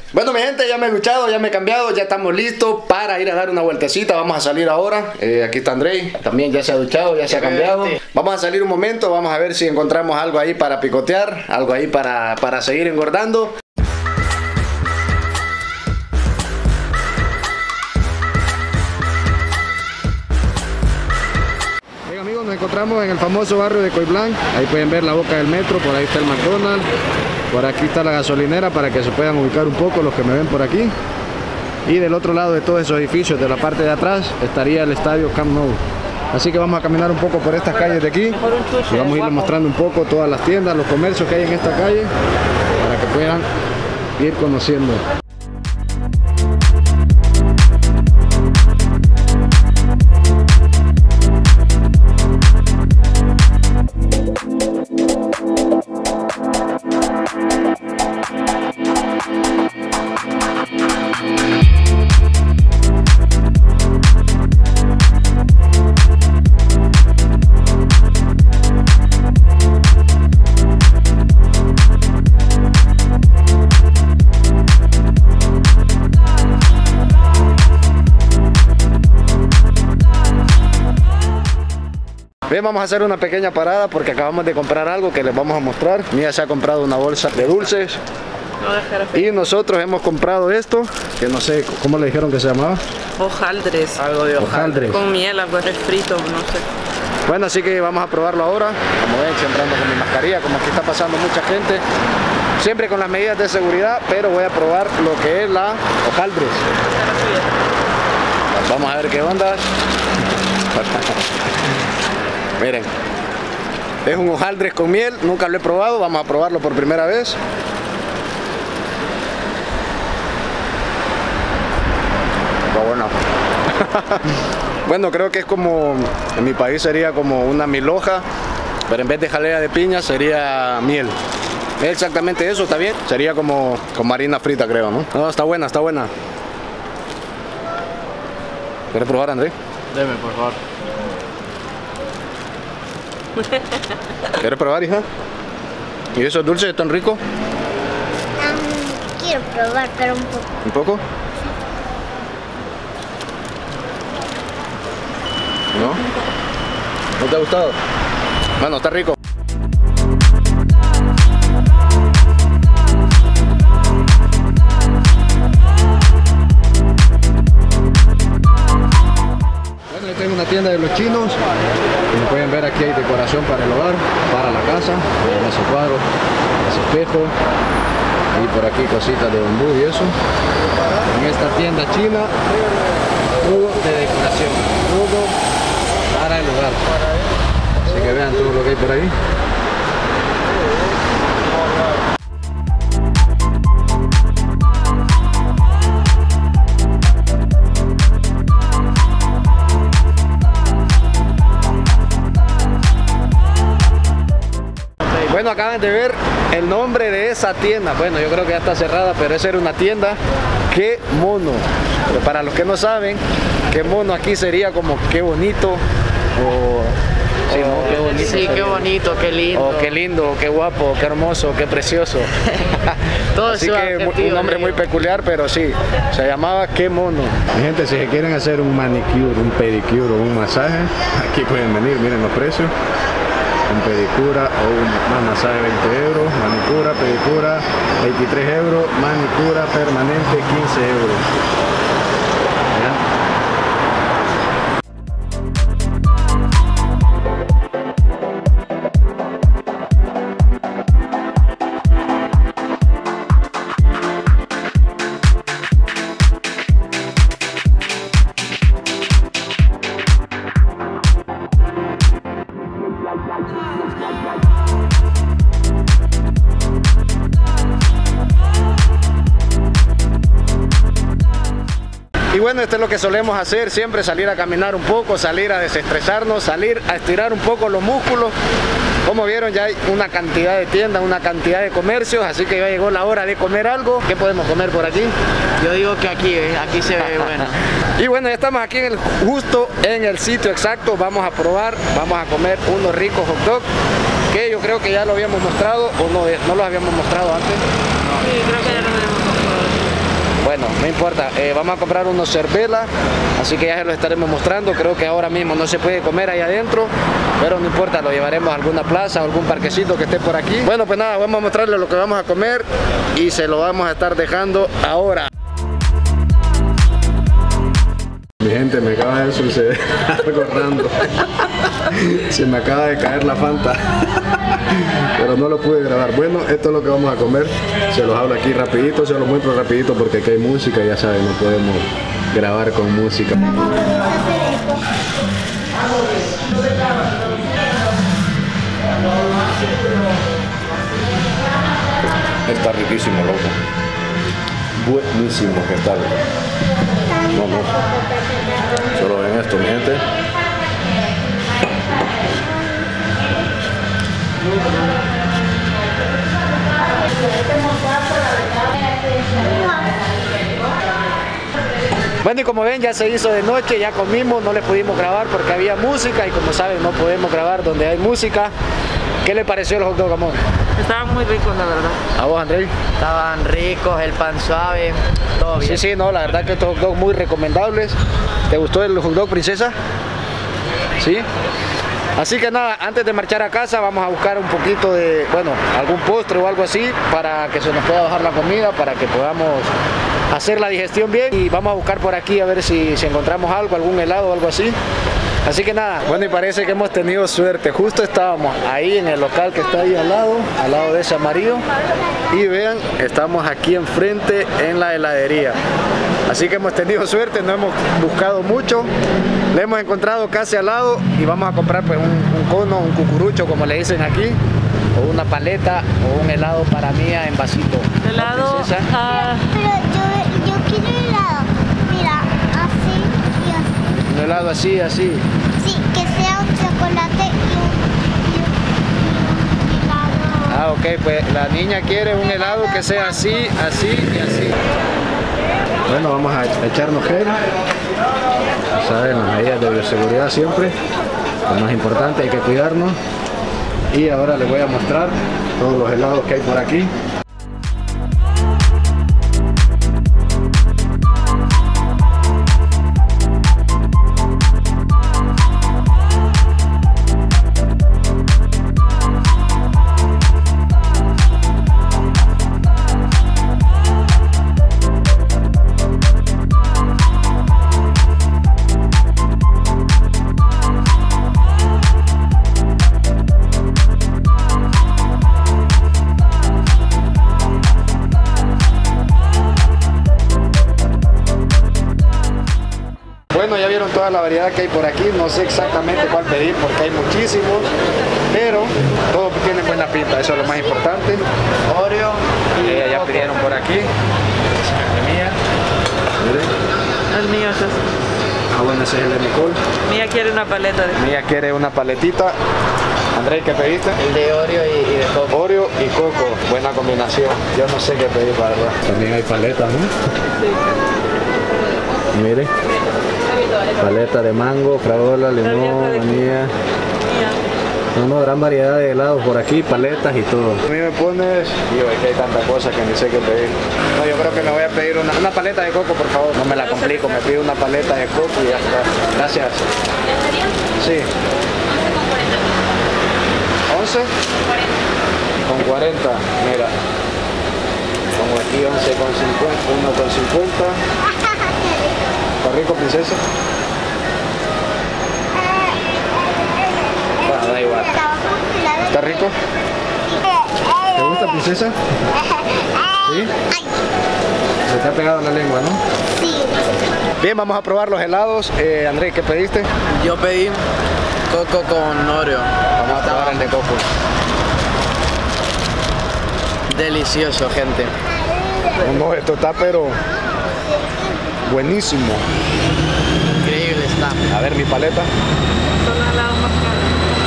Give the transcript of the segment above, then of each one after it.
Bueno, mi gente, ya me he duchado, ya me he cambiado, ya estamos listos para ir a dar una vueltecita. Vamos a salir ahora. Aquí está Andrei, también ya se ha duchado, ya se ha cambiado. Vamos a salir un momento, vamos a ver si encontramos algo ahí para picotear, algo ahí para seguir engordando. Bien, amigos, nos encontramos en el famoso barrio de Coiblán. Ahí pueden ver la boca del metro, por ahí está el McDonald's. Por aquí está la gasolinera para que se puedan ubicar un poco los que me ven por aquí. Y del otro lado de todos esos edificios, de la parte de atrás, estaría el estadio Camp Nou. Así que vamos a caminar un poco por estas calles de aquí y vamos a irles mostrando un poco todas las tiendas, los comercios que hay en esta calle para que puedan ir conociendo. Bien, vamos a hacer una pequeña parada porque acabamos de comprar algo que les vamos a mostrar. Mía se ha comprado una bolsa de dulces. Y nosotros hemos comprado esto, que no sé, ¿cómo le dijeron que se llamaba? Hojaldres. Algo de hojaldres. Con miel, algo refrito, no sé. Bueno, así que vamos a probarlo ahora. Como ven, siempre ando con mi mascarilla, como aquí está pasando mucha gente. Siempre con las medidas de seguridad, pero voy a probar lo que es la hojaldres. Vamos a ver qué onda. Miren, es un hojaldres con miel, nunca lo he probado, vamos a probarlo por primera vez. Está bueno. Bueno, creo que es como, en mi país sería como una milhoja, pero en vez de jalea de piña sería miel. Es exactamente eso, ¿está bien? Sería como con harina frita, creo, ¿no? No, está buena, está buena. ¿Quieres probar, Andrés? Deme, por favor. ¿Quieres probar, hija? ¿Y esos dulces están ricos? Quiero probar, pero un poco. ¿Un poco? ¿No? ¿No te ha gustado? Bueno, está rico. Bueno, esta es una tienda de los chinos. Como pueden ver, aquí hay decoración para el hogar, para la casa, ese cuadro, ese espejo, y por aquí cositas de bambú y eso. En esta tienda china, todo de decoración, todo para el hogar. Así que vean todo lo que hay por ahí. Bueno, acaban de ver el nombre de esa tienda. Bueno, yo creo que ya está cerrada, pero esa era una tienda. ¡Qué mono! Pero para los que no saben, qué mono aquí sería como qué bonito o... Sí, ¿no? Qué bonito, sí, qué bonito, qué lindo. O qué lindo, qué guapo, qué hermoso, qué precioso. Todo así que un nombre muy peculiar, pero sí, se llamaba Qué Mono. Mi gente, si se quieren hacer un manicure, un pedicure o un masaje, aquí pueden venir, miren los precios. Un pedicura o un masaje 20 euros, manicura, pedicura 23 euros, manicura permanente 15 euros. ¿Ya? Y bueno, esto es lo que solemos hacer, siempre salir a caminar un poco, salir a desestresarnos, salir a estirar un poco los músculos. Como vieron, ya hay una cantidad de tiendas, una cantidad de comercios, así que ya llegó la hora de comer algo. ¿Qué podemos comer por aquí? Yo digo que aquí se ve bueno. Y bueno, ya estamos aquí justo en el sitio exacto. Vamos a probar, vamos a comer unos ricos hot dogs, que yo creo que ya lo habíamos mostrado, o no los habíamos mostrado antes. Sí, creo que ya lo habíamos mostrado. No importa, vamos a comprar unos cerveza, así que ya se los estaremos mostrando. Creo que ahora mismo no se puede comer ahí adentro, pero no importa, lo llevaremos a alguna plaza, a algún parquecito que esté por aquí. Bueno, pues nada, vamos a mostrarles lo que vamos a comer y se lo vamos a estar dejando ahora. Mi gente, me acaba de suceder algo random. Se me acaba de caer la Fanta, pero no lo pude grabar. Bueno, esto es lo que vamos a comer. Se los hablo aquí rapidito, se los muestro rapidito porque aquí hay música, ya saben, no podemos grabar con música. Está riquísimo, loco. Buenísimo, ¿qué tal? Vamos. Solo ven esto, mi gente. Bueno, y como ven, ya se hizo de noche, ya comimos, no le pudimos grabar porque había música y como saben no podemos grabar donde hay música. ¿Qué le pareció el hot dog, amor? Estaban muy ricos, la verdad. ¿A vos, André? Estaban ricos, el pan suave, todo bien. Sí, no, la verdad que estos hot dogs muy recomendables. ¿Te gustó el hot dog, princesa? ¿Sí? Así que nada, antes de marchar a casa vamos a buscar un poquito de, bueno, algún postre o algo así para que se nos pueda bajar la comida, para que podamos hacer la digestión bien. Y vamos a buscar por aquí a ver si encontramos algo, algún helado o algo así. Así que nada, bueno, y parece que hemos tenido suerte. Justo estábamos ahí en el local que está ahí al lado de ese amarillo. Y vean, estamos aquí enfrente en la heladería. Así que hemos tenido suerte, no hemos buscado mucho. Le hemos encontrado casi al lado y vamos a comprar pues un cono, un cucurucho como le dicen aquí, o una paleta o un helado para mí en vasito. Helado. Pero yo quiero helado. Mira, así y así. Un helado así, así. Sí, que sea un chocolate y un helado. Ah, ok, pues la niña quiere un helado que sea así, así y así. Bueno, vamos a echarnos gel. Saben, las medidas de bioseguridad siempre. Lo más importante, hay que cuidarnos. Y ahora les voy a mostrar todos los helados que hay por aquí. Bueno, ya vieron toda la variedad que hay por aquí, no sé exactamente cuál pedir porque hay muchísimos, pero todos tienen buena pinta, eso es lo más importante. Oreo y Ya pidieron por aquí. Mía. El mío es ese. Ah, bueno, ese es el de Nicole. Mía quiere una paleta de... Mía quiere una paletita. Andrés, ¿qué pediste? el de Oreo y de coco. Oreo y coco, buena combinación. Yo no sé qué pedir, la verdad. También hay paletas, ¿no? Sí. Mire. Paleta de mango, fragola, limón, vainilla. No, gran variedad de helados por aquí, paletas y todo. A mí me pones... Digo, es que hay tantas cosas que ni sé qué pedir. No, yo creo que me voy a pedir una paleta de coco, por favor. No me la complico, me pido una paleta de coco y ya está. Gracias. Sí. 11 con 40, mira. Pongo aquí 11 con 50, 1 con 50. ¿Está rico, princesa? Bueno, da igual. ¿Está rico? ¿Te gusta, princesa? ¿Sí? Se te ha pegado la lengua, ¿no? Sí. Bien, vamos a probar los helados. Andrés, ¿qué pediste? Yo pedí coco con Oreo. Vamos a probar el de coco. Delicioso, gente. No, esto está pero buenísimo. Increíble está. A ver mi paleta. Son helados más caros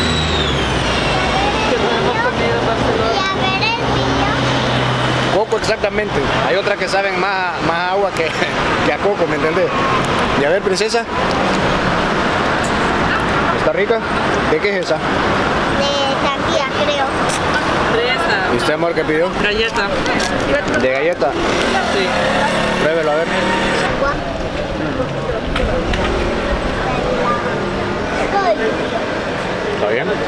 que no hemos comido en Barcelona. Y a ver el mío. Coco, exactamente. Hay otras que saben más agua que a coco, ¿me entendés? Y a ver, princesa. ¿Está rica? ¿De qué es esa? De sandía, creo. Fresa. ¿Y usted, amor, qué pidió? Galleta. ¿De galleta? Sí. Pruébelo, a ver.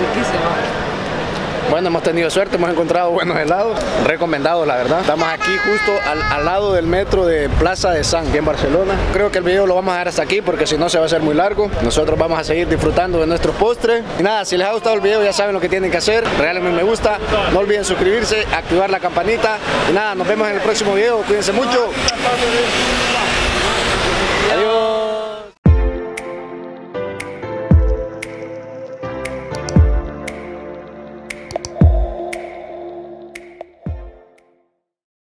Riquísimo. Bueno, hemos tenido suerte, hemos encontrado buenos helados, recomendados la verdad. Estamos aquí justo al lado del metro de Plaza de San, aquí en Barcelona. Creo que el video lo vamos a dejar hasta aquí porque si no se va a hacer muy largo. Nosotros vamos a seguir disfrutando de nuestros postres. Y nada, si les ha gustado el video ya saben lo que tienen que hacer. Regálenme un me gusta, no olviden suscribirse, activar la campanita. Y nada, nos vemos en el próximo video, cuídense mucho.